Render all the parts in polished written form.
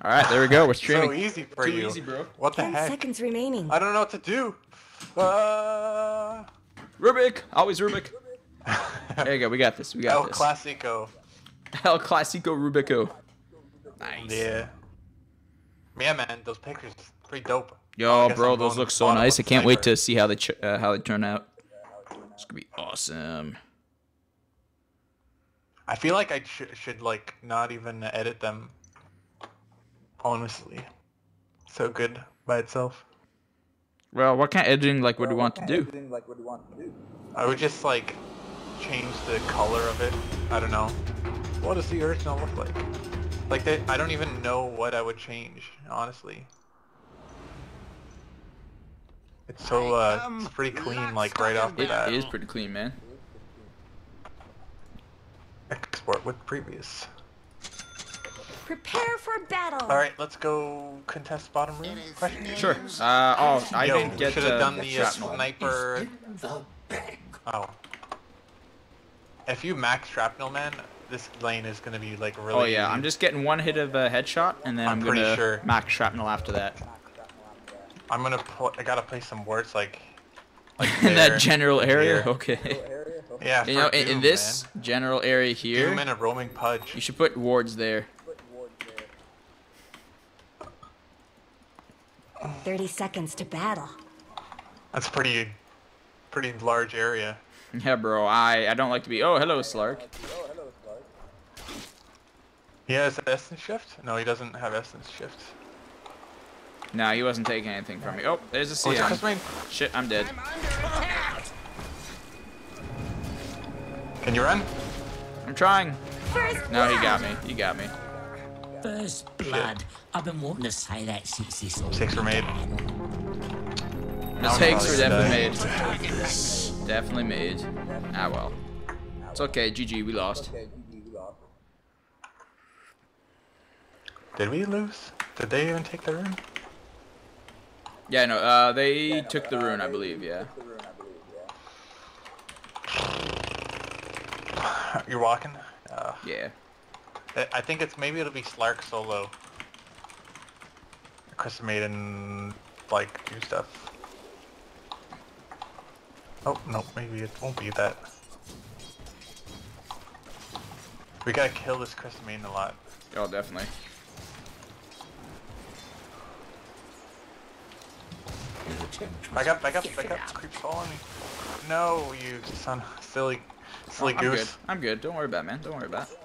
All right, there we go. We're streaming. So easy for Too you. easy, bro. What the 10 heck? seconds remaining. I don't know what to do. Rubik, always Rubik. There you go. We got this. We got El this. Clasico. El Clasico Rubico. Nice. Yeah. Yeah, man. Those pictures pretty dope. Yo, I guess bro, I'm those going look with so bottom nice. I with can't wait sniper. to see how they turn out. It's gonna be awesome. I feel like I should like not even edit them. Honestly, so good by itself. Well, what kind of editing like would we want to do? I would just like change the color of it. I don't know. What does the original look like? Like that, I don't even know what I would change. Honestly, it's so it's pretty clean. Like right off the bat. It is pretty clean, man. Export with previous. Prepare for battle. All right, let's go contest bottom room. Question. Sure. Oh, I Yo, didn't get should have done the shrapnel. sniper. Oh. If you max shrapnel, man, this lane is gonna be like really. Oh yeah, easy. I'm just getting one hit of a headshot, and then I'm I'm pretty gonna sure. max shrapnel after that. I'm gonna put. I gotta place some words like. In that there, general area, here. okay. Yeah. You know, for in Doom, this man. general area here, Doom and a roaming pudge. you should put wards there. 30 seconds to battle. That's pretty large area. Yeah, bro. I don't like to be. Oh, hello, Slark. He has essence shift? No, he doesn't have essence shift. Nah, he wasn't taking anything from me. Oh, there's a Oh, it's CM. Chris Main. Shit, I'm dead. Can you run? I'm trying. First No, he blood. got me. He got me. First blood. I've been wanting to say that since this all 6 were made. Mistakes were probably definitely made. Definitely made. Ah, well. It's okay. GG, we lost. Did we lose? Did they even take the room? Yeah, no, they took the rune, I believe, yeah. You're walking? Yeah. I think it's maybe it'll be Slark solo. Chris Maiden like do stuff. Oh no, maybe it won't be that. We gotta kill this Chris Maiden a lot. Oh, definitely. Back up, back up, back up. This creep's following me. No, you son, silly I'm good. goose. I'm good. Don't worry about it, man. Don't worry about it.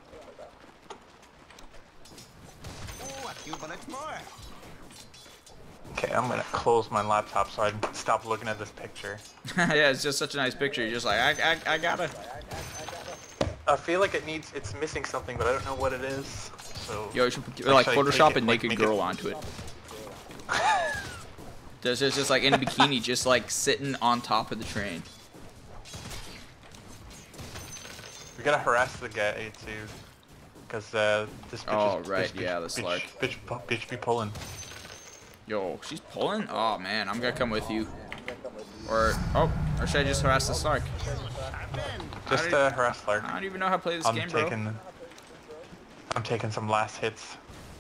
Okay, I'm gonna close my laptop so I can stop looking at this picture. Yeah, it's just such a nice picture. You're just like, I gotta. I feel like it's missing something, but I don't know what it is. So Yo, you should put, like Actually, Photoshop take a it, like, naked make girl it- onto it. Just like in a bikini, just like sitting on top of the train. we gotta harass the guy too, because this bitch Oh, is, right, bitch, yeah, the bitch, Slark. bitch be pulling. Yo, she's pulling? Oh man, I'm gonna come with you. Or should I just harass the Slark? Just don't- harass Slark. I don't even know how to play this game, bro. I'm taking some last hits.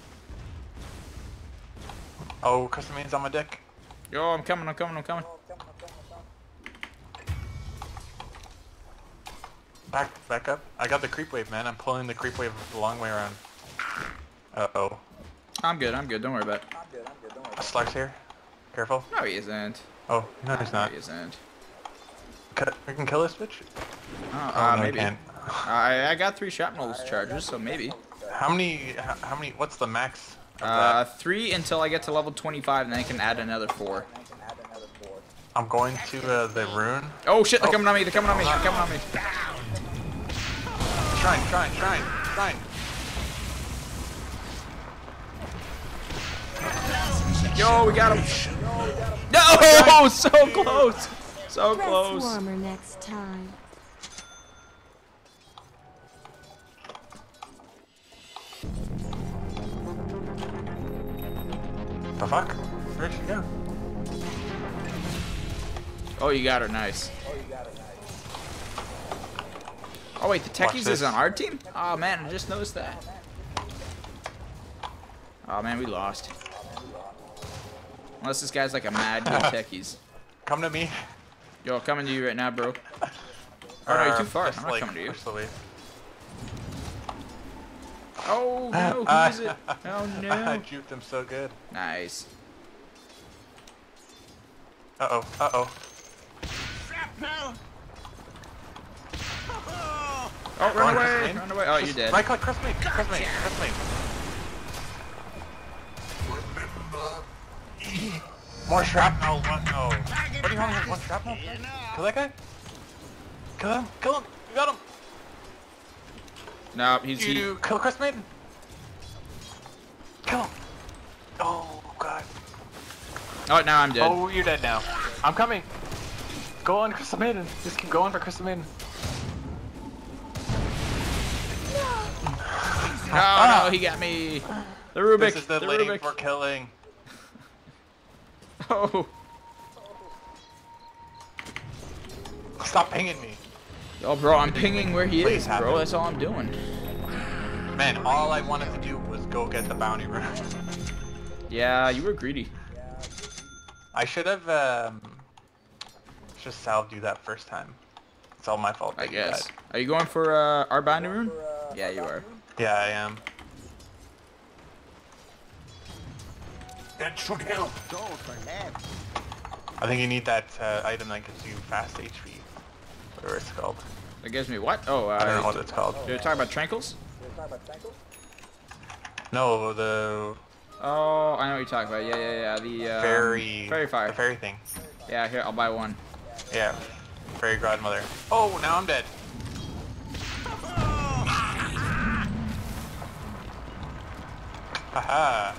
Oh, custom main's on my deck. Yo, I'm coming. Back up. I got the creep wave, man. I'm pulling the creep wave the long way around. Uh-oh. I'm good. Don't worry about it. Slark's here. Careful. No, he isn't. Oh, no, he's not. No, he isn't. We can kill this bitch? Oh, Oh, no, we maybe. can't. I got 3 shrapnel charges, so maybe. How many, what's the max of that? 3 until I get to level 25, and then I can add another 4. I'm going to the rune. Oh shit, they're coming on me. They're coming on me. Shrine. Yo, we got him. No, so close. So Dress close. warmer next time. The fuck? Where'd she go? Oh, you got her. Nice. Oh wait, the Watch techies this. is on our team? Oh man, I just noticed that. Oh man, we lost. Unless this guy's like a mad good techies. Come to me. Yo, coming to you right now, bro. Oh no, you're too far. Just, I'm not like, coming to you. push the way. Oh no, who is it? Oh I no. juked him so good. Nice. Uh-oh, uh-oh. Oh, Go run on, away! Chris Run away! Oh, you're dead. Right click, Chris me, Chris me, Chris me. More shrapnel, one, no. What do you only have one shrapnel? Kill that guy? Kill him, kill him, you got him. No, he's You kill Chris Maiden. Kill him. Oh, God. Oh, now I'm dead. Oh, you're dead now. I'm coming. Go on, Crystal Maiden. Just keep going for Crystal Maiden. No, he got me. The Rubik. This is the lane Rubik. for killing. Oh. Stop pinging me. Oh, bro, I'm pinging where he Please is, bro. happen. That's all I'm doing. Man, all I wanted to do was go get the bounty room. Yeah, you were greedy. I should have just salved you that first time. It's all my fault. I that you guess. died. Are you going for our bounty rune? Yeah, you are. Yeah, I am. That should help. I think you need that item that gives you fast HP. Whatever it's called. That gives me what? Oh, I don't know what it's called. Did we talk about Trankles? No, the Oh, I know what you're talking about. Yeah. The fairy. fairy fire. The fairy thing. Yeah, here, I'll buy one. Yeah. Fairy godmother. Oh, now I'm dead. Haha.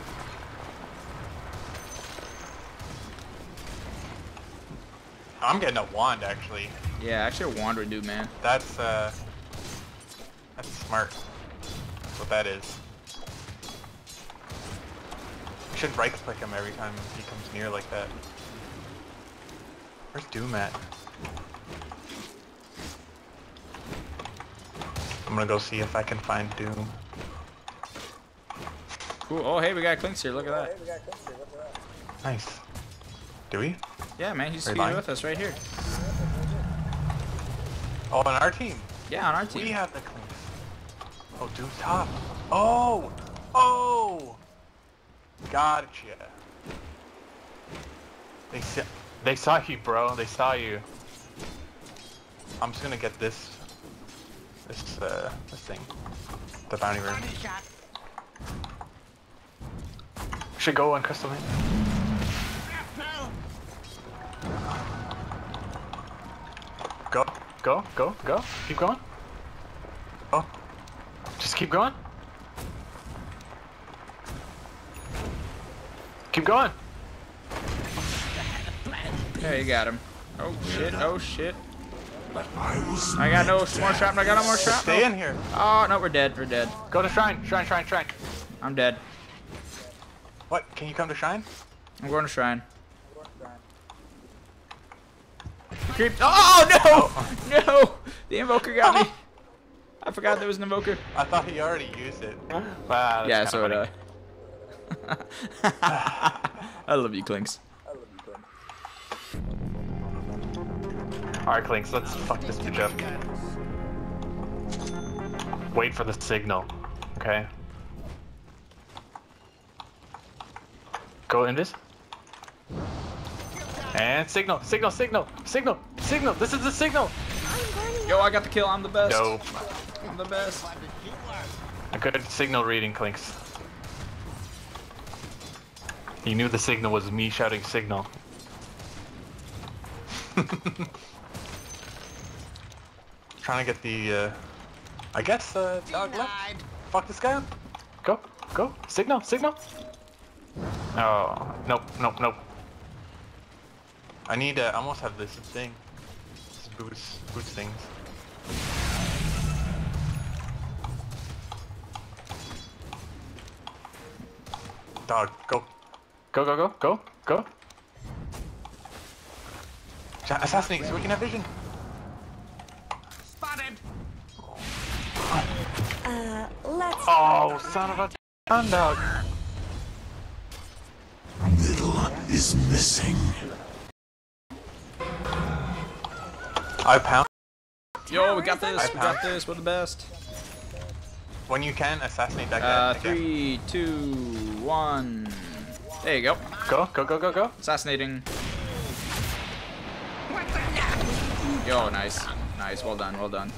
I'm getting a wand actually. Yeah, actually a wand would do, man. That's smart. That's what that is. You should right click him every time he comes near like that. Where's Doom at? I'm gonna go see if I can find Doom. Cool. Oh, hey, we got Clinks here. Look at that. Nice. Do we? Yeah, man, he's Are you skating lying? with us right here. Oh, on our team. Yeah, on our team. We have the clean. Oh, Doom's top. Oh! Oh! Gotcha. They saw you, bro. They saw you. I'm just gonna get this thing. The bounty room. Should go on Crystal Lane. Go, go, go, go. Keep going. Oh. Just keep going. Keep going. Yeah, you got him. Oh shit, oh shit. I got no more shrapnel, I got no more shrapnel. Stay in here. Oh, no, we're dead, we're dead. Go to Shrine. Shrine, Shrine, Shrine. I'm dead. What? Can you come to Shrine? I'm going to Shrine. You creeped. Oh, no! No! The Invoker got me. I forgot there was an Invoker. I thought he already used it. Wow, Yeah, so did I. I love you, Clinks. Alright, Clinks, let's fuck this bitch up. Wait for the signal, okay? Go in this. And signal, signal, signal, signal, signal. This is the signal. Yo, I got the kill. I'm the best. Dope. I'm the best. A good signal reading, Clinks. He knew the signal was me shouting signal. Trying to get the, I guess, dog left. Fuck this guy up. Go, go. Signal, signal. Oh, nope, nope, nope. I need, I almost have this thing. This boots things. Dog, go. Go, go, go, go, go. Assassinate so we can have vision. Spotted. Let's Oh, son of a gun dog. middle is missing. I pound. Yo, we got this. We got this. We're the best. When you can, assassinate that guy. 3, 2, 1. There you go. Go, go, go, go, go. Assassinating. Yo, nice. Nice. Well done. Well done.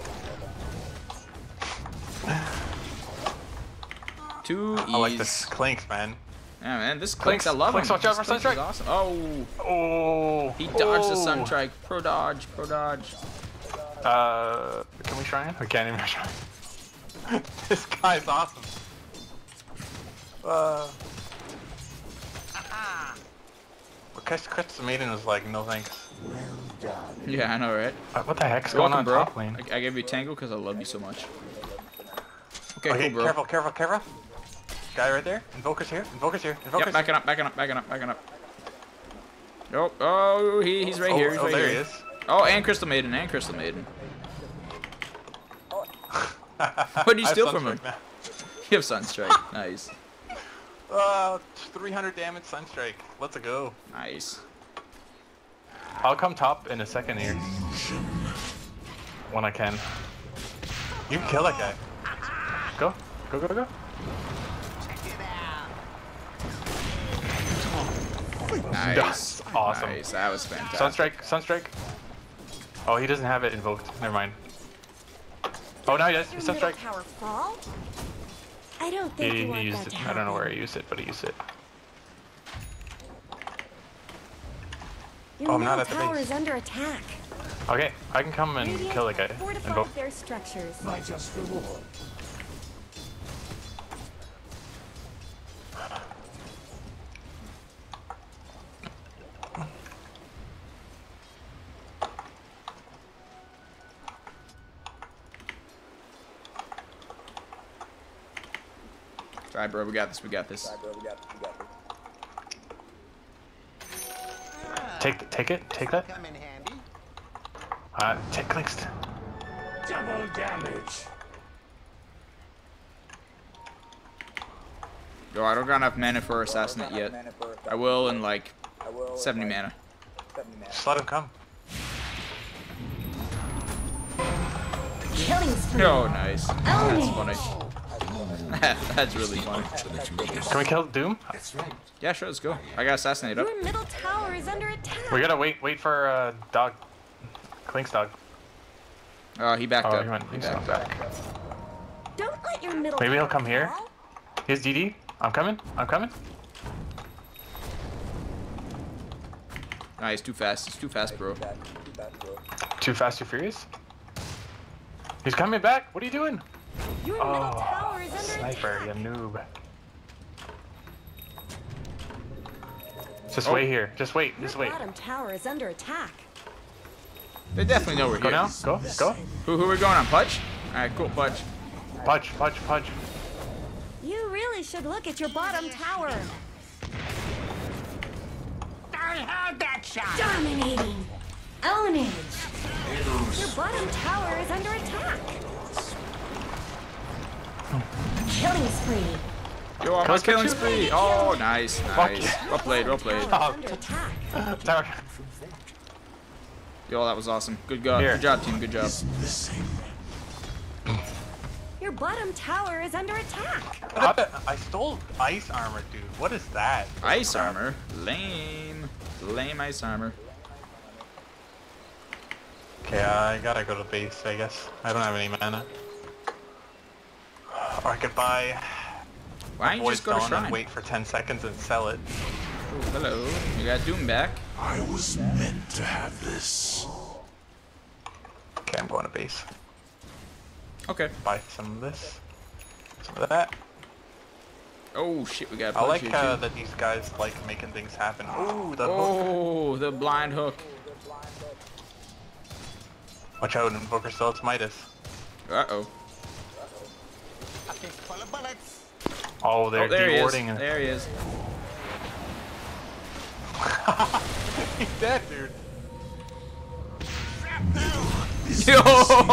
2 I like E's. this Clinks, man. Yeah, man. This Clinks, I love Clinks, him. watch out This for Clinks is Sunstrike. awesome. Oh. Oh. He dodged the oh. Sunstrike. Pro dodge. Pro dodge. Can we try him? We can't even try. This guy's awesome. Chris the Maiden was like, no thanks. Yeah, I know, right? What the heck's You're going welcome, on bro. top lane? I gave you Tango because I love you so much. Okay, Okay, cool, bro. careful, careful, careful. Guy right there. Invoker's here. Invoker's here. Invoker's Yep, backing up, backing up, backing up, backing up. Nope. Oh, he's right here. He's right there here. he is. Oh, and Crystal Maiden, and Crystal Maiden. What did you steal from him? Now. You have Sunstrike. Nice. 300 damage Sunstrike. Let's go. Nice. I'll come top in a second here. When I can. You can kill that guy. Go. Go, go, go. Nice. That's awesome. Nice. That was fantastic. Sunstrike, Sunstrike. Oh, he doesn't have it invoked. Never mind. Oh, no, he does. Your middle Sunstrike. tower fall? I don't think you He want used that it. to I happen. don't know where he used it, but he used it. Your Oh, I'm not middle at the tower base. is under attack. Okay, I can come and Radiant kill the guy. fortified Invoke. their structures. My just reward. Alright, bro. We got this. We got this. Take it. Take that. Come in handy. Take clicks. Double damage. Yo, I don't got enough mana for Assassinate yet. I will in like 70 mana. Just let him come. Killing spree. Oh, nice. That's it. funny. That's really funny. Can we kill Doom? That's right. Yeah, sure. Let's go. I got Assassinate up. Your middle tower is under attack. We gotta wait for dog. Clinks dog. Oh, he backed Oh, up. he went. He He's backed not up. back. Don't let your middle Maybe he'll tower come here. fall. Here's DD. I'm coming. I'm coming. Nice. Too fast. It's too fast, bro. Too fast, too furious. He's coming back. What are you doing? Your middle Oh, tower is under sniper, attack. you noob. Just Oh. wait here. Just wait. Your Just wait. bottom tower is under attack. They definitely know we're Go here. now. Go. Go. Who are we going on? Pudge? Alright, cool. Pudge. Pudge. Pudge. Pudge. You really should look at your bottom tower. I heard that shot. Dominating. Ownage. Your bottom tower is under attack. Killing spree. Yo, I'm Kill, on killing kill, spree. Oh, nice. Nice. yeah. Well played. Well played. Tower is under attack. Tower. Yo, that was awesome. Good job. Here. Good job, team. Good job. Missing. Your bottom tower is under attack. I stole ice armor, dude. What is that? Ice armor. Lame. Lame ice armor. Okay, I gotta go to base, I guess. I don't have any mana. Or I could buy Why don't you Void just go to Stone Shrine? and wait for 10 seconds and sell it. Ooh, hello. You got Doom back. I was meant to have this. Okay, I'm going to base. Okay. Buy some of this. Some of that. Oh, shit. We got a I punch like here, too. that these guys like making things happen. Ooh, the hook. Oh, the blind hook. Watch out, Invoker still it's Midas. Uh-oh. A fist full of bullets. Oh, they're Oh, there he is. de-warding. There he is. He's dead, dude. Yo!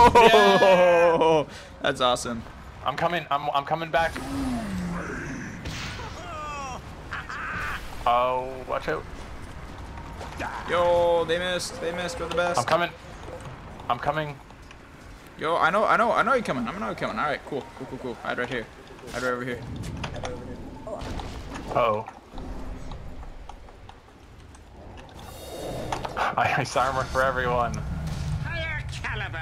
That's awesome. I'm coming. I'm coming back. Oh, watch out. Yo, they missed. They missed. We're the best. I'm coming. I'm coming. Yo, I know you're coming. I know you're coming. All right, cool. Hide right here. Hide right over here. Uh-oh. Ice armor for everyone. Higher caliber.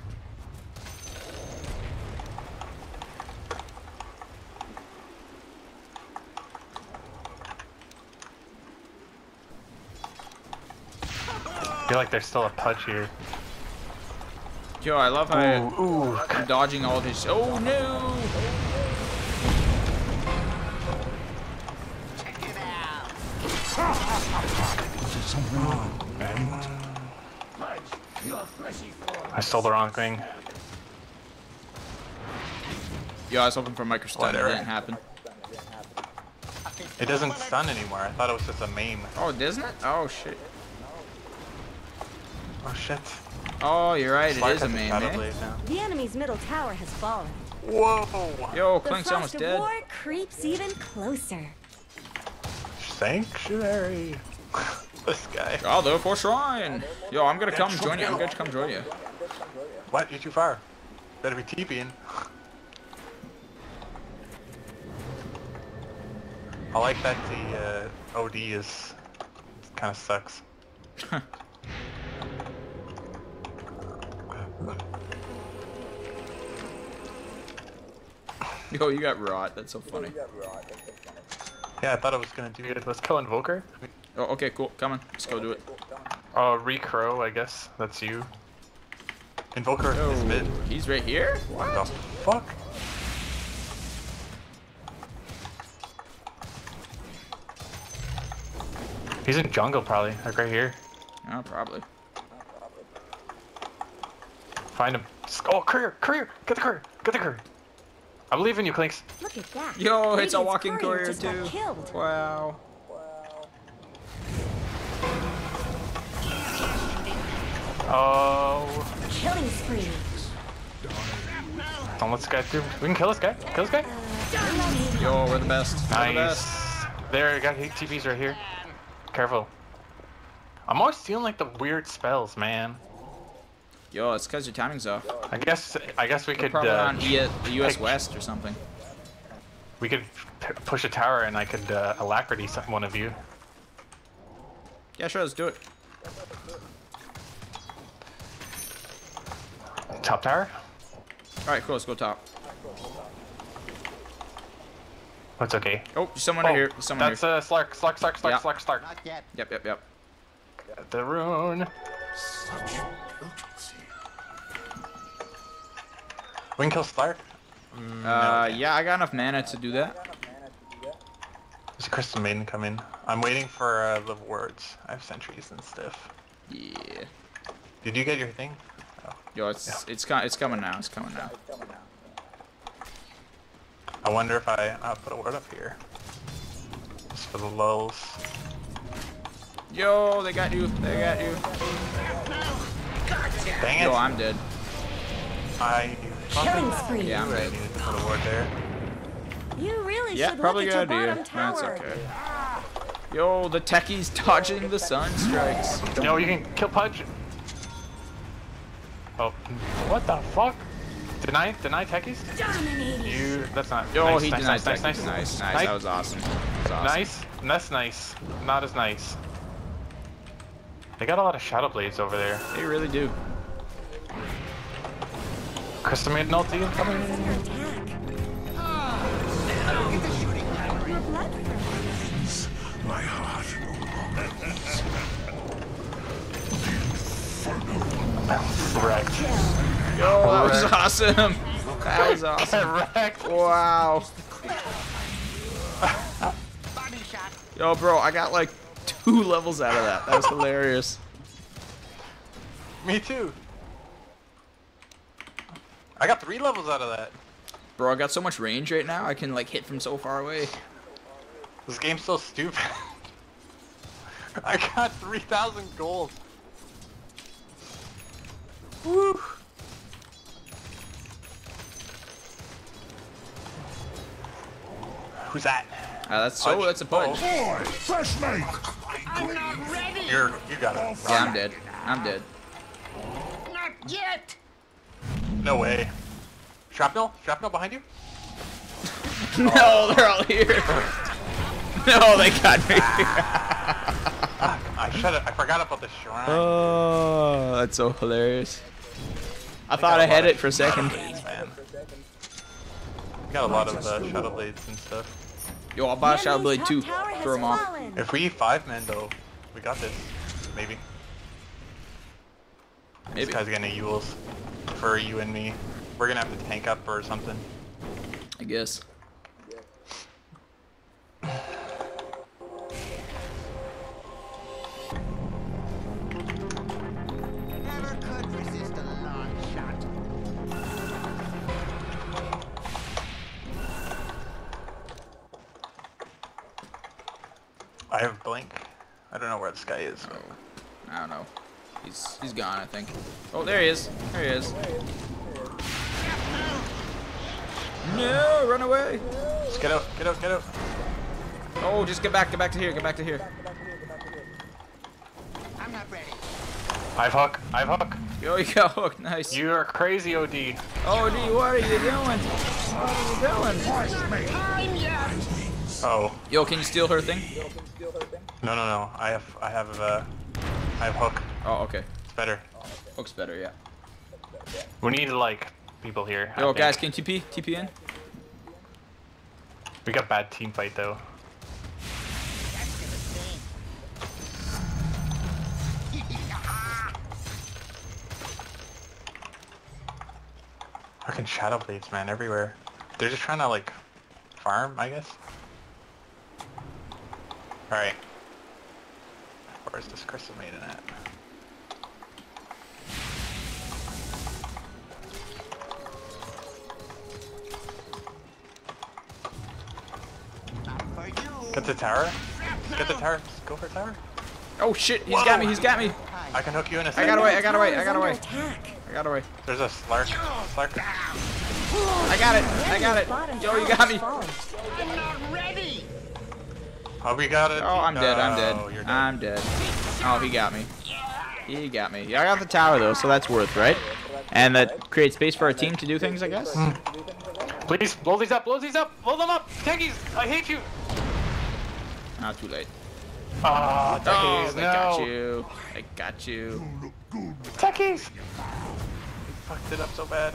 I feel like there's still a Pudge here. Yo, I love how Ooh. I'm dodging all of his. Oh no! Check it out. I stole the wrong thing. Yo, I was hoping for micro stun. It Whatever. didn't happen. It doesn't stun anymore. I thought it was just a meme. Oh, doesn't it? Oh shit. Oh shit. Oh, you're right. It Slark is a has meme, Shadow eh? Blade now. The enemy's middle tower has fallen. Whoa! Yo, The Clink's frost almost of dead. war creeps even closer. Sanctuary. This guy. Oh, the for shrine. Yo, I'm gonna come join you. I'm gonna come join you. What? You're too far. Better be TPing. I like that the OD is kind of sucks. Yo, you got rot. That's so funny. Yeah, I thought I was gonna do it. Let's kill Invoker. Oh, okay, cool. Coming. Let's go do it. Oh, Recrow, I guess. That's you. Invoker Yo, is mid. he's right here? The What? fuck? He's in jungle probably, like right here. Oh, probably. Find him. Oh, courier! Get the courier! I believe in you, Clinks. Look at that. Yo, it's a Radiant's walking courier just got too. killed. Wow. Oh, Killing spree. don't let this guy through. We can kill this guy. Kill this guy. Dominating. Yo, we're the best. We're the best. Nice. There, I got TPs right here. Careful. I'm always feeling like the weird spells, man. Yo, it's because your timing's off. I guess we We're could probably on the US pick- West or something. we could push a tower and I could alacrity one of you. Yeah, sure, let's do it. Top tower? Alright, cool, let's go top. That's okay. Oh, there's someone right here. There's someone That's here. Slark. Yeah. Slark. Not yet. Yep. The rune. Such potency. We can kill Slark. Yeah, I got enough mana to do that. There's a Crystal Maiden come in. I'm waiting for the wards. I have sentries and stuff. Yeah. Did you get your thing? Oh. Yo, it's coming now. It's coming now. I wonder if I put a ward up here. Just for the lulls. Yo, they got you. They got you. Dang it! Yo, I'm dead. I Killing fucking spree. Yeah, I'm knew I dead. needed to put a ward there. You really Yeah, should probably look good at your idea. bottom That's tower. okay. Yo, the techie's dodging the sun strikes. No, you can kill Pudge. Oh, what the fuck? Deny techies? Dominating. You, that's not. Yo, nice, he nice, denied nice, tech. nice, Nice. nice. That was awesome. That was awesome. Nice. That's nice. Not as nice. They got a lot of Shadow Blades over there. They really do. Crystal Maiden ulti incoming. Under attack. Your blood flows. My heart no longer beats. Wrecked. Yo, that was awesome. That was awesome. Wrecked. Wow. Body shot. Yo, bro, I got like 2 levels out of that. That was hilarious. Me too. I got 3 levels out of that. Bro, I got so much range right now. I can like hit from so far away. This game's so stupid. I got 3,000 gold. Woo. Who's that? That's a punch. Boy, fresh meat. I'm not ready. You got it. Yeah, I'm dead. I'm dead. Not yet. No way. Shrapnel? Shrapnel behind you? No, they're all here. No, they got me. I forgot about the shrine. Oh, that's so hilarious. I thought I had it for a second. Man. We got a lot of shadow blades and stuff. Yo, I'll buy a Shadow Enemy's Blade top too. tower has Throw them off. fallen. If we 5 men though, we got this. Maybe. This Maybe. guy's gonna Yules for you and me. We're gonna have to tank up or something. I guess. Never could resist a long shot. I have blink. I don't know where this guy is. I don't know. He's gone, I think. Oh, there he is. There he is. No, run away. Just get out, get out, get out. Oh, just get back to here, get back to here. I'm not ready. I've hook, I've hook. Yo, you got hooked. Nice. You are crazy, OD. Oh, D, what are you doing? What are you doing? Time yet. Oh. Yo, can you steal her thing? No, no, no. I have hook. Oh, okay. It's better. Hook's better, yeah. We need like people here. I Yo, think. guys, can you TP in? We got bad team fight though. That's gonna sting. Fucking shadow blades, man, everywhere. They're just trying to like farm, I guess. All right. Where's this crystal maiden at? Not for you. Get the tower. Get the tower. Go for tower. Oh shit, he's got me, he's got me. I can hook you in a I second. got away, I got away, Tower I is got under away. attack. I got away. There's a slark. Slark. I got it, I got it. Bottom Yo, you tower got has me. fallen. I'm not ready. Oh, we got it. Oh, I'm dead, I'm No, dead. you're dead. I'm dead. Oh, he got me. He got me. Yeah, I got the tower though, so that's worth, right? And that creates space for our team to do things, I guess? Please, blow these up, blow these up, blow them up! Tankies, I hate you! Not too late. Ah, Oh, Tankies, they no! got you. They got you. Tankies! Fucked it up so bad.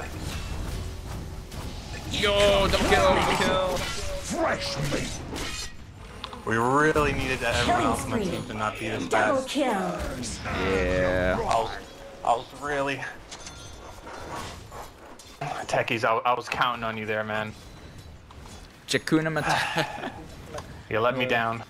Yo, double kill, double kill. Fresh meat. We really needed to everyone Killing else on the spree. team to not be this Double bad. kill. Yeah. I was really... Techies, I was counting on you there, man. Jakuna Matata. You let me down.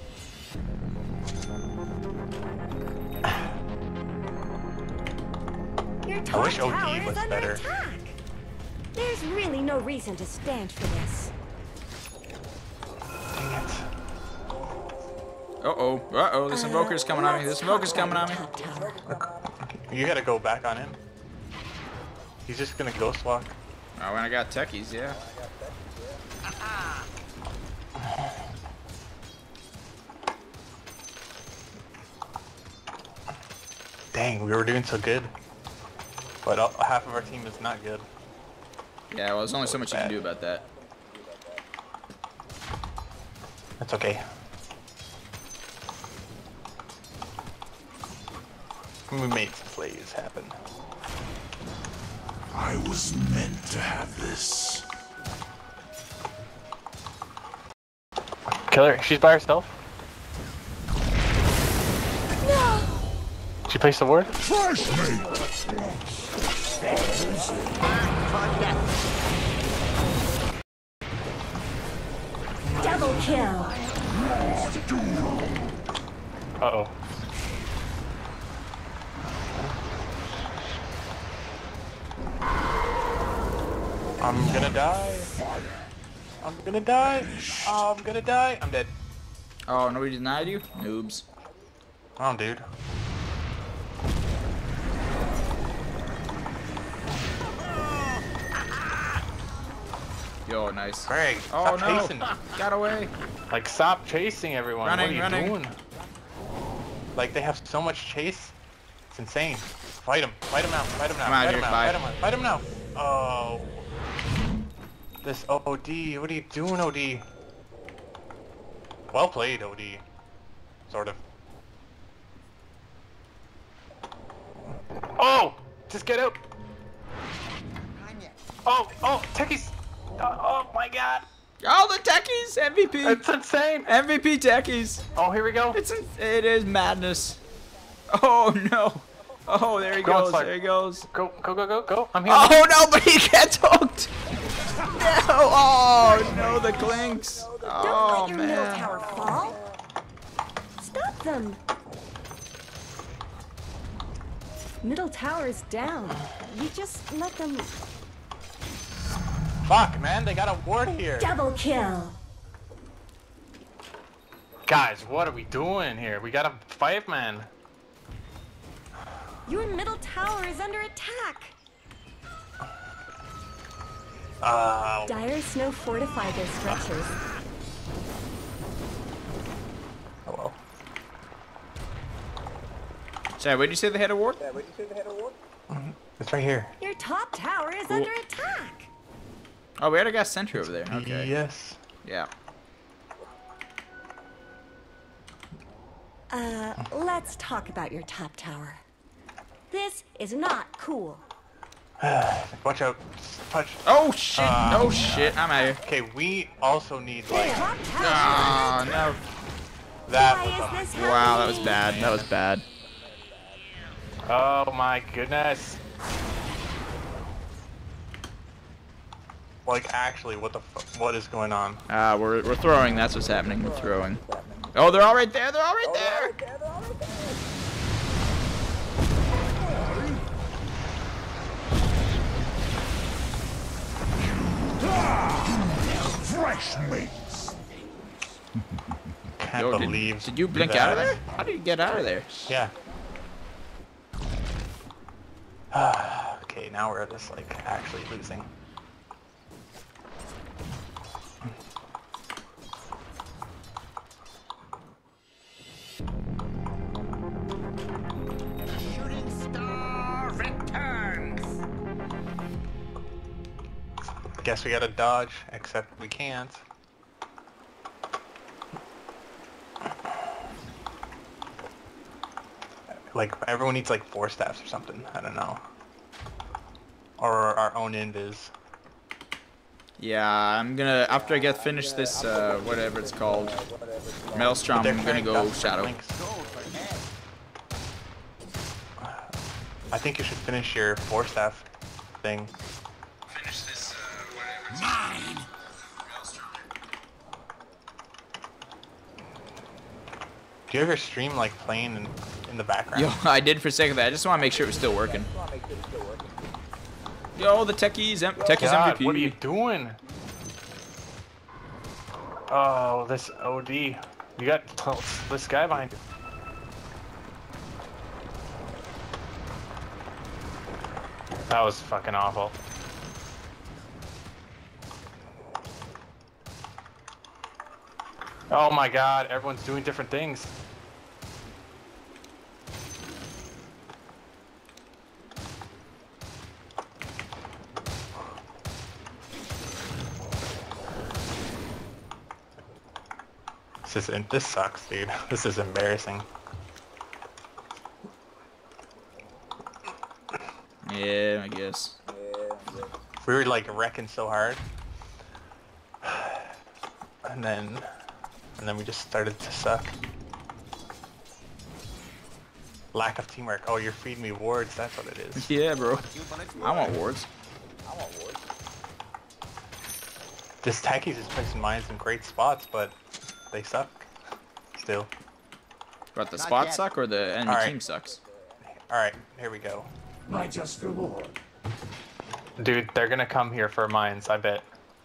Your top wish OD tower was is under better. attack. There's really no reason to stand for this. Dang it. Uh-oh. Uh-oh, this invoker's coming on me. This invoker's coming on me. Top tower. You gotta go back on him. He's just gonna ghost walk. Oh, when I got techies, yeah. Dang, we were doing so good. But half of our team is not good. Yeah, well, there's only so much you can do about that. That's okay. We made some plays happen. I was meant to have this. Kill her. She's by herself. No! She placed the ward. Fresh meat. Double kill. Uh-oh. I'm gonna die. I'm gonna die. Oh, I'm gonna die. I'm dead. Oh, nobody denied you? Noobs. Oh, dude. Yo, nice. Greg, Oh stop no! chasing. Got away. Like, stop chasing everyone. Running, what are you running. doing? Like, they have so much chase. It's insane. Fight him. Fight him now. Fight him now. I'm out Fight here, him now. bye. Fight him now. Fight him now. Oh. This OD. What are you doing, OD? Well played, OD. Sort of. Oh! Just get out. Oh, techies. Oh my god. Oh, the techies! MVP! It's insane. MVP techies! Oh, here we go. It is madness. Oh no! Oh, there he Go on, goes. Clark. There he goes. Go. I'm here. Oh no! But he gets hooked. No! Oh no! The clinks. Don't Oh let your middle man. tower fall. Stop them. Middle tower is down. You just let them Fuck, man. They got a ward here. double kill. Guys, what are we doing here? We got a 5-man. Your middle tower is under attack. Dire Snow fortified their structures. Oh well. Sorry, what did you say they had a ward? It's right here. Your top tower is under attack. Oh, we had a guy sentry over there. Okay. Yes. Yeah. Let's talk about your top tower. This is not cool. Watch out. Touch. Oh shit! Oh shit! I'm out here. Okay, we also need like Top tower. Oh no! that. Why Was is this Wow, that was happening? bad. That was bad. oh my goodness. Like actually, what is going on? We're throwing. That's what's happening. We're throwing. Oh, they're all right there. They're all right there. Fresh mates. Can't Yo, believe. did you blink out of there? How did you get out of there? Yeah. Okay, now we're just like actually losing. Shooting star returns. Guess we gotta dodge, except we can't. Like, everyone needs like 4 staffs or something, I don't know. Or our own invis. Yeah, I'm gonna after I get finished this whatever it's called, Maelstrom. They're I'm gonna carrying go dust shadow. links. I think you should finish your 4 staff thing. Finish this, Mine! Do you ever stream like playing in the background? Yo, I did for a second there. I just want to make sure it was still working. Yo, the techies, techies God, MVP. what are you doing? Oh, this OD. You got this guy behind you. That was fucking awful. Oh my god, everyone's doing different things. This sucks, dude. This is embarrassing. Yeah, I guess. We were like wrecking so hard. And then we just started to suck. Lack of teamwork. Oh, you're feeding me wards, that's what it is. Yeah, bro. I want wards. This Techies is placing mines in great spots, but they suck. Still. But the Not spot yet. suck or the enemy Alright. team sucks? Alright, here we go. My just reward. Dude, they're gonna come here for mines, I bet.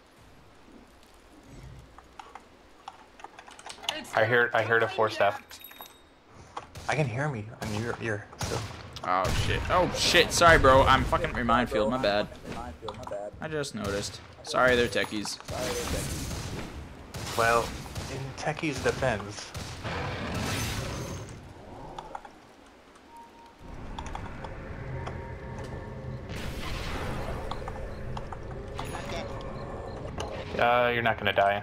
I heard a 4 staff. I can hear me, and you're still. Oh shit. Oh shit. Sorry, bro. I'm fucking in minefield. My bad. I just noticed. Sorry, they're techies. Well, in Techie's defense, you're not gonna die.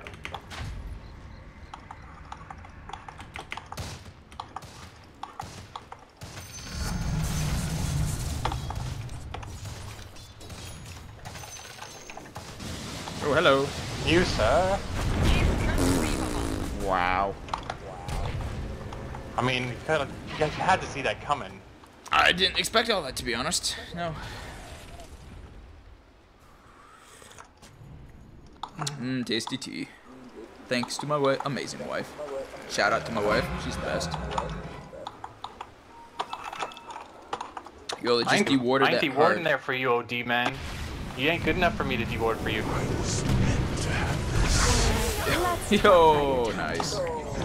Oh, hello. You, sir. Wow. I mean, you had to see that coming. I didn't expect all that, to be honest. No. Tasty tea. Thanks to my amazing wife. Shout out to my wife. She's the best. Yo, they just dewarded I ain't that dewarding hard. there for you, OD man. You ain't good enough for me to deward for you. Yo, nice.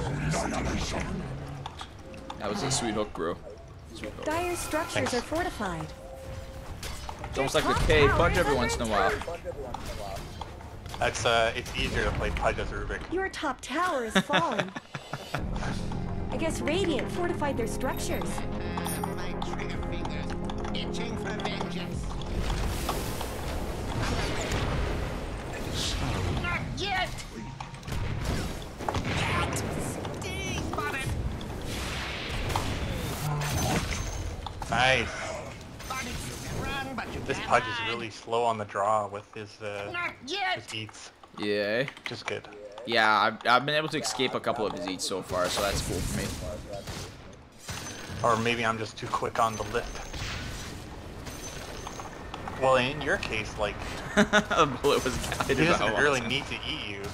That was a sweet hook, bro. Sweet hook. Dire structures Thanks. are fortified. It's almost like the K punch every once in a while. That's it's easier to play Pudge as Rubik. Your top tower is falling. I guess Radiant fortified their structures. My trigger fingers itching for vengeance. Not yet! Sting, Bonnet! Nice. Bonnet, you can run, but you This can't Pudge hide. is really slow on the draw with his Not yet! eats. Yeah. Just good. Yeah, I've been able to escape a couple of his eats so far, so that's cool for me. Or maybe I'm just too quick on the lift. Well, in your case, like, The bullet was he guided doesn't by really Watson. need to eat you.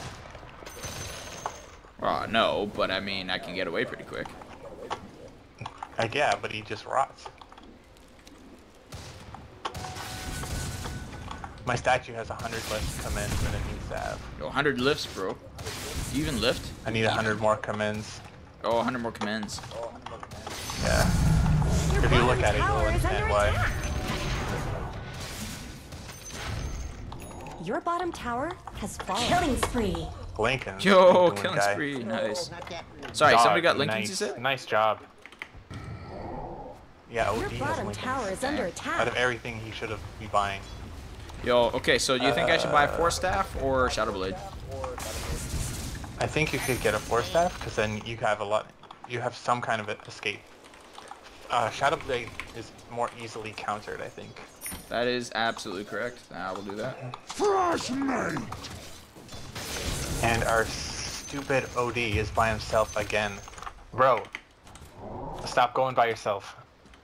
Oh, no, but I mean, I can get away pretty quick. Like, yeah, but he just rots. My statue has 100 less come-ins than it needs to have. Yo, 100 lifts, bro. Do you even lift? I need 100 more come-ins. Oh, 100 more commands. Yeah. Your If you look bottom at it, you'll tower is understand under why. attack. Your bottom tower has fallen. Killing spree. Lincoln's Yo, doing killing guy. spree, nice. Not yet. Sorry, Dog, somebody got Lincolns, nice, you said? Nice job. Yeah, OD Your has bottom Lincolns. tower is under Out attack. of everything he should have be buying. Yo, okay, so do you think I should buy Force Staff or Shadow Blade? I think you could get a Force Staff, because then you have you have some kind of escape. Shadow Blade is more easily countered, I think. That is absolutely correct. I will do that. Fresh meat! And our stupid OD is by himself again. Bro, stop going by yourself.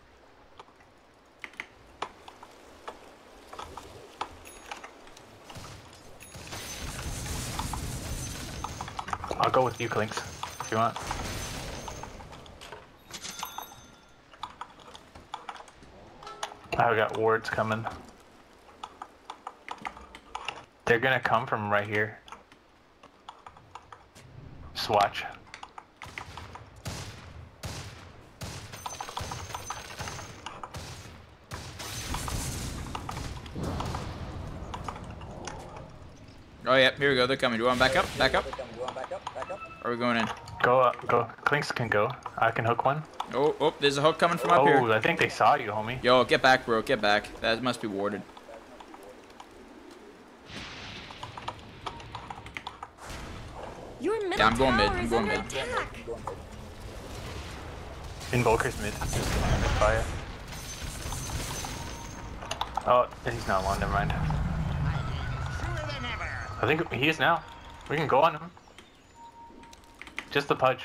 I'll go with you, Clinks, if you want. I've got wards coming. They're gonna come from right here. Just watch. Oh, yeah, here we go. They're coming. Do you want to back up? Back up? Or are we going in? Go up, go. Clinks can go. I can hook one. Oh, oh, there's a hook coming from up Oh, here. I think they saw you, homie. Yo, get back, bro. Get back. That must be warded. Your middle Yeah, I'm going mid. tower I'm is going under mid. attack. Invoker's mid. Just fire. Oh, he's not one. Never mind. Truer than ever. I think he is now. We can go on him. Just the Pudge.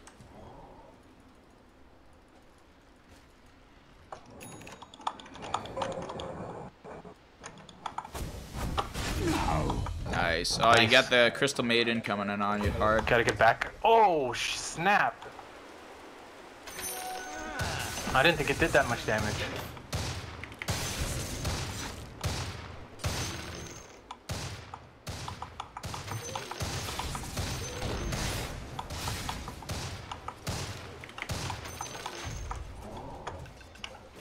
Nice. Oh, you got the Crystal Maiden coming in on you hard. Gotta get back. Oh, snap! I didn't think it did that much damage.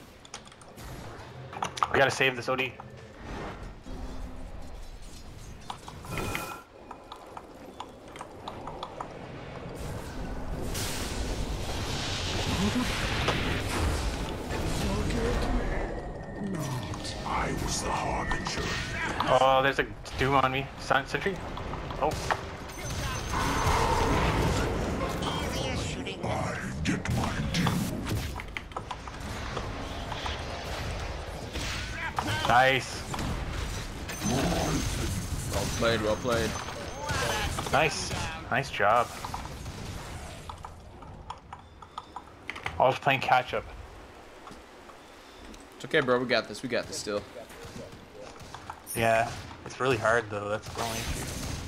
We gotta save this OD. Oh, there's a doom on me. Sentry. Oh. I get my due. Nice. Well played, well played. Nice. Nice job. I was playing catch up. It's okay, bro. We got this. We got this still. Yeah. It's really hard though. That's the only issue.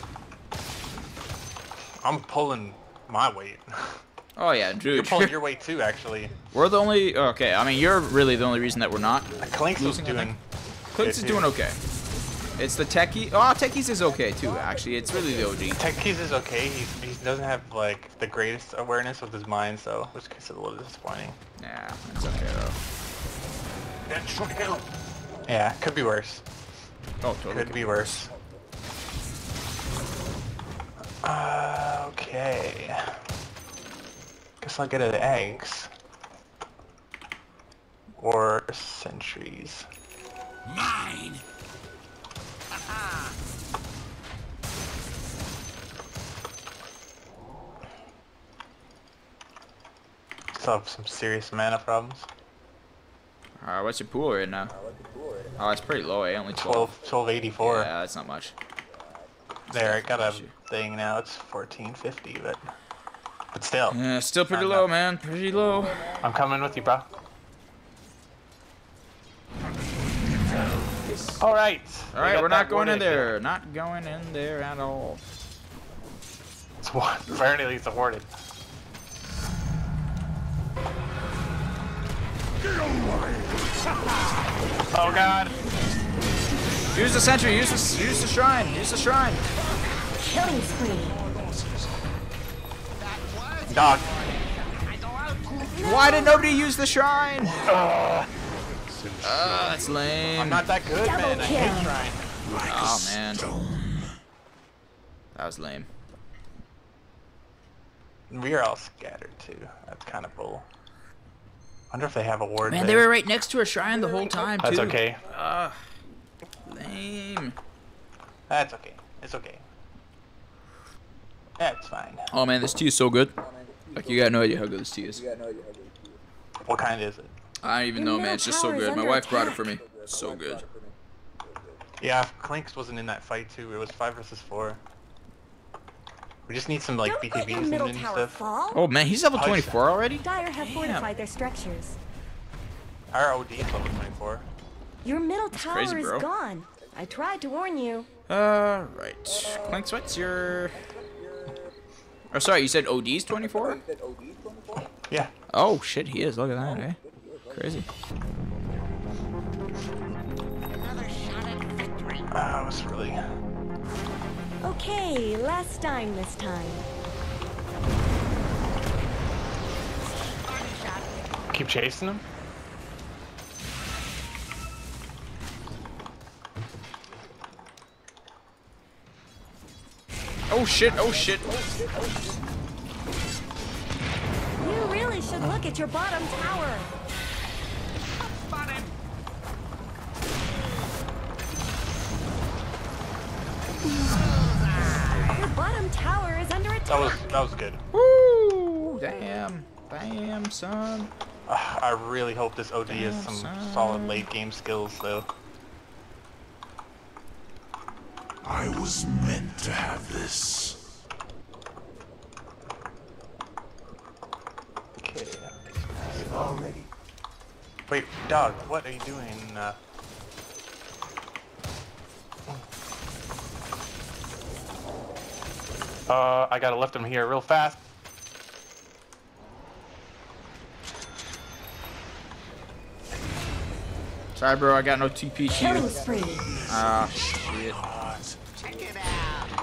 I'm pulling my weight. Oh yeah, dude. You're pulling your weight too, actually. We're the only. Okay, I mean you're really the only reason that we're not. Clinks is losing, I doing. Clinks is doing okay. It's the Techie. Oh, Techies is okay too. Actually, it's really the OG. Techie's is okay. He doesn't have like the greatest awareness with his mind, so which is a little disappointing. Yeah, it's okay though. That should help. Yeah, could be worse. Oh, totally. Could be worse. Okay. Guess I'll get an eggs. Or sentries. Mine! Still have some serious mana problems. What's your pool right now? Oh, it's pretty low. Only 12. 1284. Yeah, that's not much. There, I got a issue. thing now. It's 1450, but still. Yeah, still pretty Not low, enough. man. Pretty low. I'm coming with you, bro. All right. All right, we're not going in there. Not going in there at all. It's one. Apparently, it's awarded. Oh God. Use the sentry. Use the shrine. Use the shrine. Killing spree. Dog. Why did nobody use the shrine? That's lame. I'm not that good, Double man. I kill. hate trying. Oh man. That was lame. We are all scattered too. That's kind of bull. Wonder if they have a ward. Man, there. they were right next to a shrine the whole time too. That's okay. Lame. That's okay. It's okay. That's fine. Oh man, this tea is so good. Like you got no idea how good this tea is. What kind is it? I don't even know, man. It's just so good. My wife brought it for me. It's so good. Yeah, Clinks wasn't in that fight too. It was 5 versus 4. We just need some like Don't let your BKBs middle and tower stuff. fall. Oh man, he's level 24 already? Dire have fortified their structures. Our OD is level 24. Your middle tower crazy, is bro. gone. I tried to warn you. Right. Clanks, what's your... Oh, sorry, you said OD's 24? Yeah. Oh, shit, he is. Look at that, eh? Crazy. Another shot at victory. That was really. Okay, last Stein this time. Keep chasing him. Oh, shit, oh, shit. You really should look at your bottom tower. Your bottom tower is under attack. That was good. Woo! Damn. Damn, son. I really hope this OD has some son. solid late game skills though. I was meant to have this. Okay. Already. Wait, dog, what are you doing? I gotta lift him here real fast. Sorry, bro, I got no TP to Killing you. spree. Ah, shit. Check it out.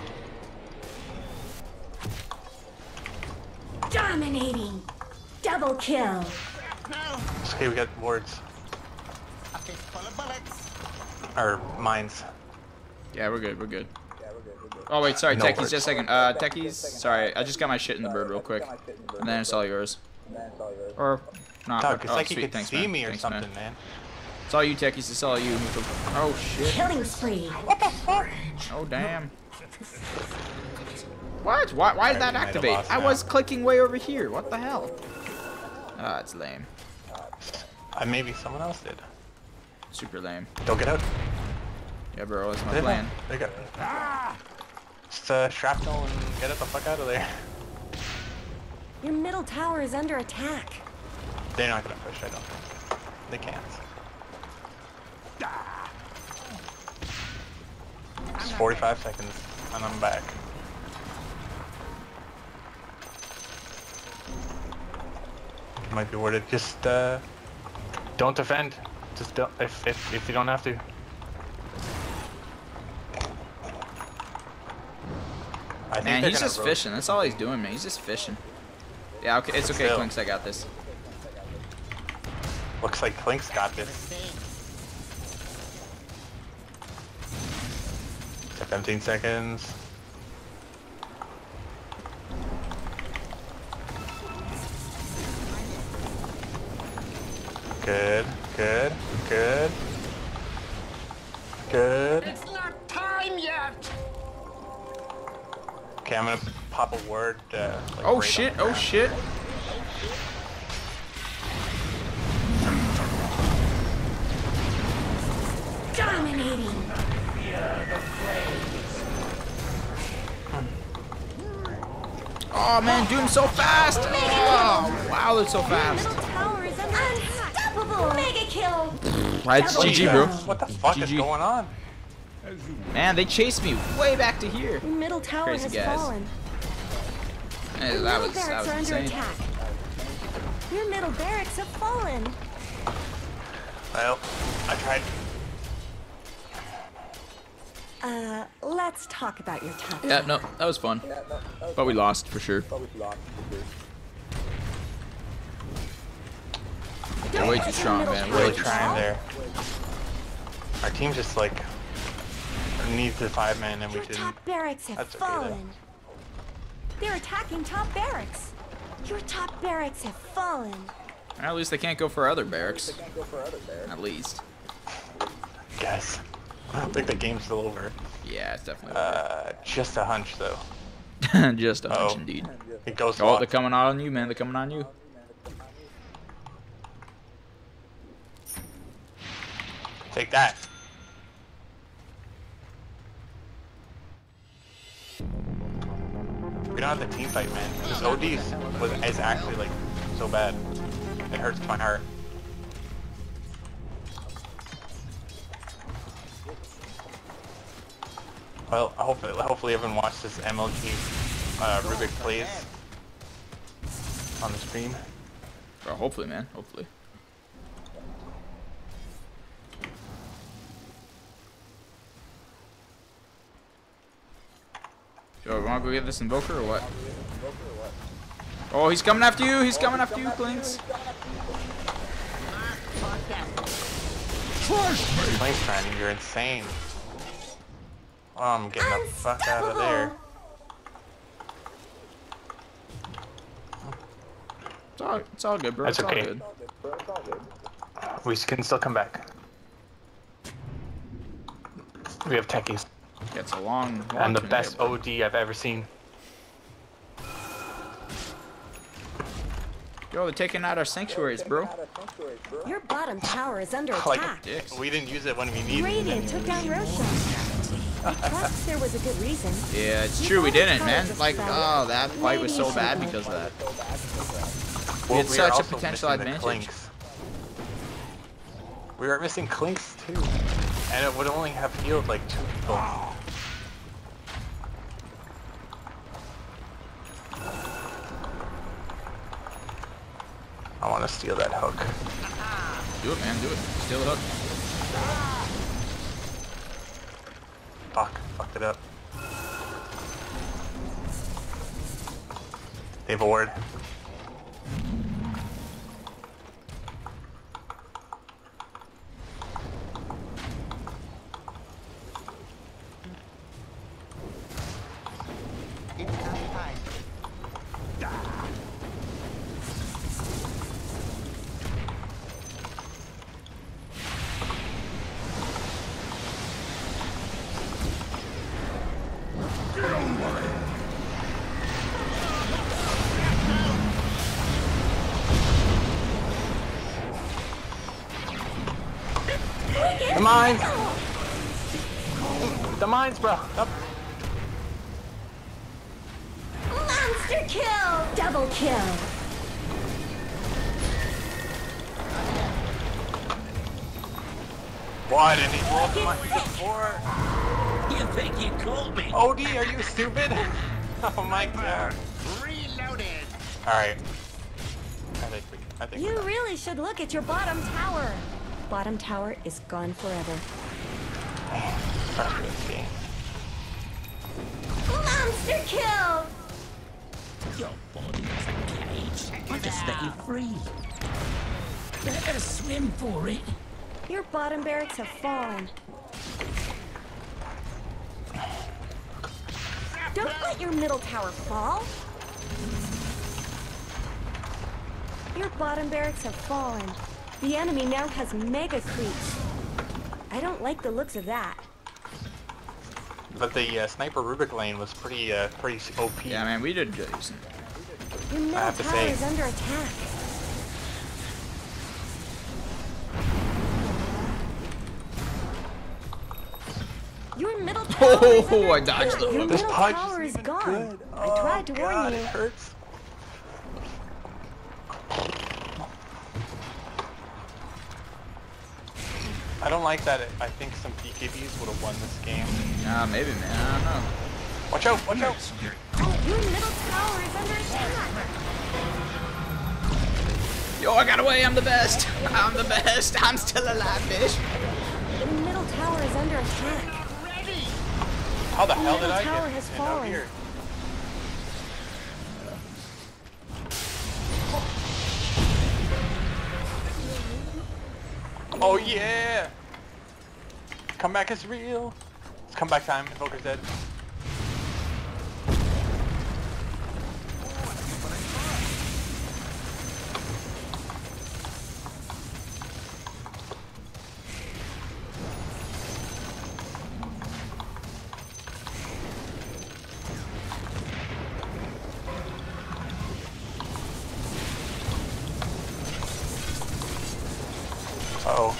Dominating. Double kill. It's okay, we got wards. A fistful of bullets. Or mines. Yeah, we're good, we're good. Oh, wait, sorry, No Techies, words. just a second. Techies, sorry, I just got my shit in the bird real quick. And then it's all yours. Or not. Dog, it's oh, like sweet, you could thanks, see man. me or Thanks, something, man. It's all you techies. It's all you. Oh shit. Killing spree. Oh damn. What? Why did that Alright, we made a activate? boss I now. was clicking way over here. What the hell? Ah, it's lame. Maybe someone else did. Super lame. Don't get out. Yeah, bro, that's my There plan. you go. Just shrapnel and get it the fuck out of there. Your middle tower is under attack. They're not gonna push, I don't think. They can't. It's 45 seconds, and I'm back. Might be worth it. Just don't defend. Just don't if you don't have to. I think Man, they're he's gonna just rotate. fishing. That's all he's doing, man. He's just fishing. Yeah, okay, it's okay, Still. Clinks. I got this. Looks like Clink's got this. 17 seconds. Good, good, good. Good. It's not time yet. Okay, I'm gonna pop a word. Like Oh right shit! on the Oh ground. shit! Dominating. Oh man, doing so fast! Oh wow, they're so fast. Middle tower is under attack. Unstoppable. Mega kill. Right, it's Double GG, bro. kill. What the fuck is GG. going on? Man, they chased me way back to here. Your middle tower Crazy has guys. fallen. Hey, Your that middle was barracks are under insane. attack. Your middle barracks have fallen. Well, I tried. Let's talk about your tough. Yeah, no, that was fun. But we lost for sure. They're way too strong, man. Way Really too trying strong. there. Our team just like needs the 5-man and we Your didn't. top barracks have That's okay, though. fallen. They're attacking top barracks. Your top barracks have fallen. Well, at least they can't go for other barracks. At least. Guess. I don't think the game's still over. Yeah, it's definitely Just a hunch though. over. Just a hunch Oh. indeed. It goes Oh, locked. they're coming on you, man. They're coming on you. Take that. We don't have the team fight, man. This OD is actually like so bad. It hurts my heart. Well, hopefully everyone watched this MLG Rubik plays on the stream. Bro, hopefully, man. Hopefully. Yo, we wanna go get this Invoker or what? Oh, he's coming after you! He's coming after you, Clinks! Thanks, man. You're insane. Oh, I'm getting the fuck out of there. It's all good, bro. That's it's okay. all good. We can still come back. We have techies. Yeah, it's a long And the turn best there, bro. OD I've ever seen. Yo, they're taking out our sanctuaries, bro. Your bottom tower is under Like, attack. Dicks. we didn't use it when we needed it. Radiant took down Roshan. We trust there was a good reason. Yeah, it's true, we didn't, man. Like, oh, that fight was so bad because of that. We had are such a also potential missing the advantage. Clinks. We were missing Clinks too. And it would only have healed like 2 people. I want to steal that hook. Do it, man, do it. Steal it up. Fucked it up. They have a ward. It's not time. mines! The mines, bro! Up. Monster kill! Double kill! Why didn't he roll the mines before? You think you caught me? OD, are you stupid? Oh my god. Reloaded. Alright. I think You really should look at your bottom tower. Bottom tower is gone forever. Frustrating this game. Monster kill! Your body is a cage. I just let you free. Better swim for it. Your bottom barracks have fallen. Don't let your middle tower fall. Your bottom barracks have fallen. The enemy now has mega creeps. I don't like the looks of that. But the sniper Rubik lane was pretty OP. Yeah, man, we did decent. Your middle have to tower say. is under attack. Your middle tower is under I dodged attack. Your them. This middle punch tower isn't is even gone. good. I tried to warn God, you. it hurts. I don't like that. I think some PKBs would have won this game. Maybe, man. I don't know. Watch out! Watch out! Your middle tower is under attack. Yo, I got away. I'm the best. I'm the best. I'm still alive, bitch. Your middle tower is under attack. How the hell did middle I tower get has in fallen. out here? Oh yeah! Comeback is real. It's comeback time. Invoker's dead. Uh-oh.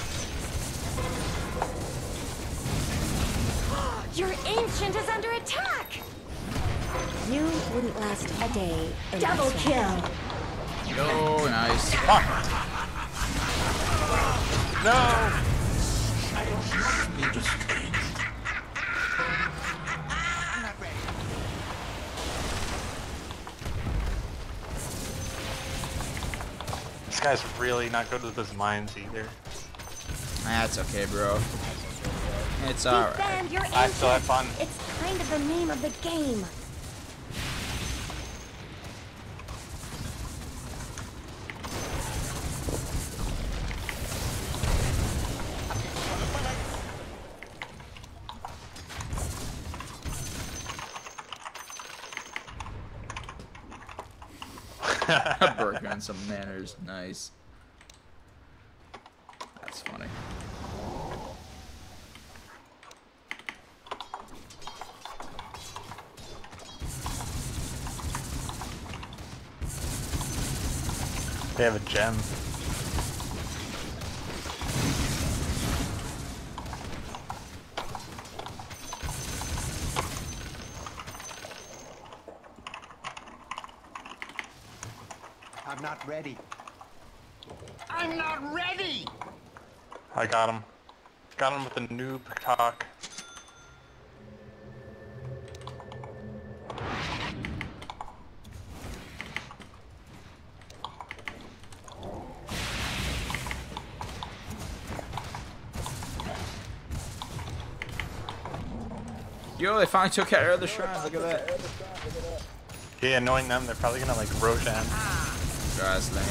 Your ancient is under attack. You wouldn't last a day. Double kill. Yo, nice. No! This guy's really not good with his mines either. That's okay, bro. It's alright. Defend your ancient. I still have fun. It's kind of the name of the game. Burger and some manners. Nice. That's funny. They have a gem. I'm not ready. I'm not ready! I got him. Got him with the noob talk. Yo, they finally took care of the shrine. Look at that. Yeah, knowing them, they're probably gonna like Roshan. Guys, lame.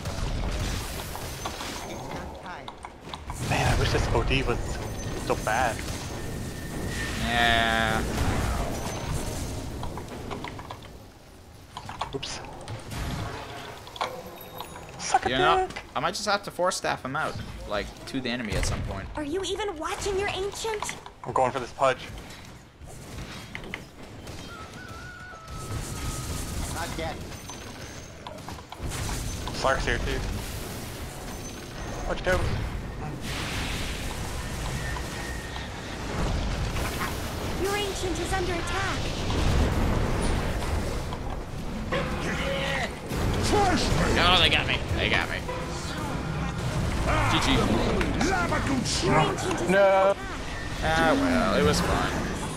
Man, I wish this OD was so bad. Yeah. Oops. Suck a You know, dick. I might just have to force staff him out, like, to the enemy at some point. Are you even watching your ancient? I'm going for this pudge. Not yet. Slark's here too. Watch out. Your ancient is under attack. Oh, they got me. They got me. GG. Your ancient is No. under attack. Ah, well, it was fun.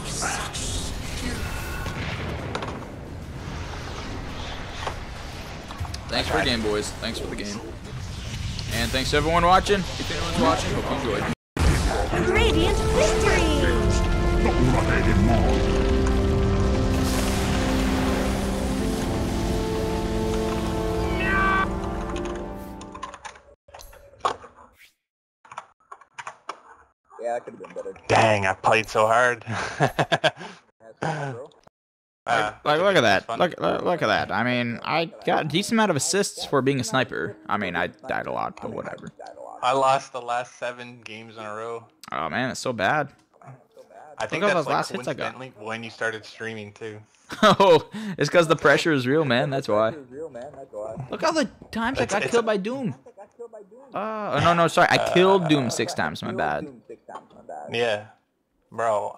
Thanks for the game, boys. Thanks for the game. And thanks to everyone watching. If anyone's watching, hope you enjoyed. Radiant victory! Not run anymore. Yeah, that could have been better. Dang, I played so hard. Like, look at that. Look at that. I mean, I got a decent amount of assists for being a sniper. I mean, I died a lot, but whatever. I lost the last 7 games in a row. Oh man, it's so bad. I think Look at that's those like last hits I got. coincidentally when you started streaming too. Oh, it's because the pressure is real, man. That's why. Real man, that's why. Look how the times I got It's- killed by Doom. Oh, no, sorry. I killed Doom 6 times. My bad. 6 times, my bad. Yeah, bro.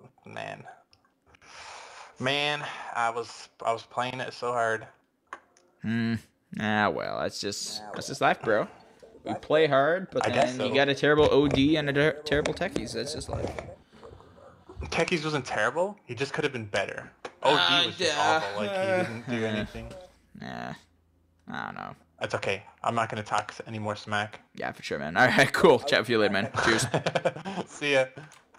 Man, I was playing it so hard. Ah, well, that's just life, bro. We play hard, but I guess then so. you got a terrible OD and a terrible techies. That's just life. Techies wasn't terrible. He just could have been better. OD was just awful. Like he didn't do anything. Nah, I don't know. That's okay. I'm not gonna talk any more smack. Yeah, for sure, man. All right, cool. Chat with you later, man. Cheers. See ya.